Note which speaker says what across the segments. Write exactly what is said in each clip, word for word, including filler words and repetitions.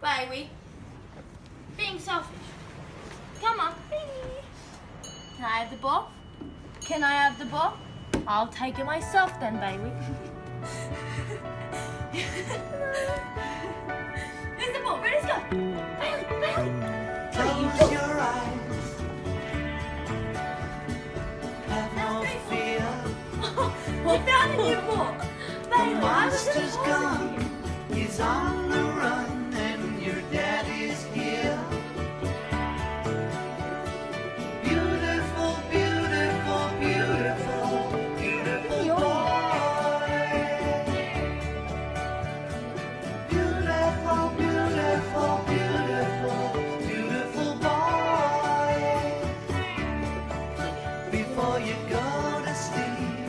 Speaker 1: Baby. Being selfish. Come on. Can I have the ball? Can I have the ball? I'll take it myself then, baby. Here's the ball. Ready, let's go. Bailey, Bailey.
Speaker 2: Close your eyes. Have no fear.
Speaker 1: We found a new ball. Bailey,
Speaker 2: The
Speaker 1: I was gonna
Speaker 2: monster's
Speaker 1: pause it
Speaker 2: gone.
Speaker 1: here.
Speaker 2: He's on the run and your daddy's here. Beautiful, beautiful, beautiful, beautiful boy. Beautiful, beautiful, beautiful, beautiful boy. Before you go to sleep,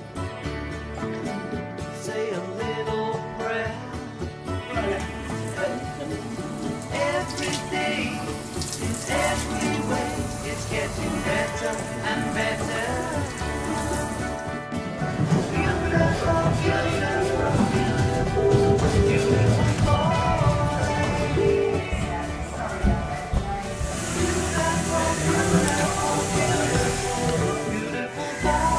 Speaker 2: say a little prayer. Every day, in every way, it's getting better and better. Beautiful, beautiful, beautiful, beautiful boy. Beautiful, beautiful, beautiful, beautiful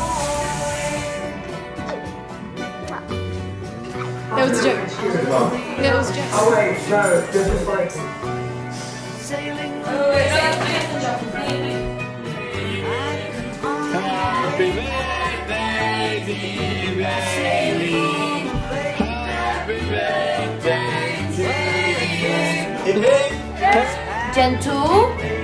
Speaker 2: boy.
Speaker 3: That was a joke. That was a joke.
Speaker 4: Oh wait, no, this is like...
Speaker 2: Sailing
Speaker 5: Happy birthday, dear Bailey. Happy birthday to you.
Speaker 1: Gentle.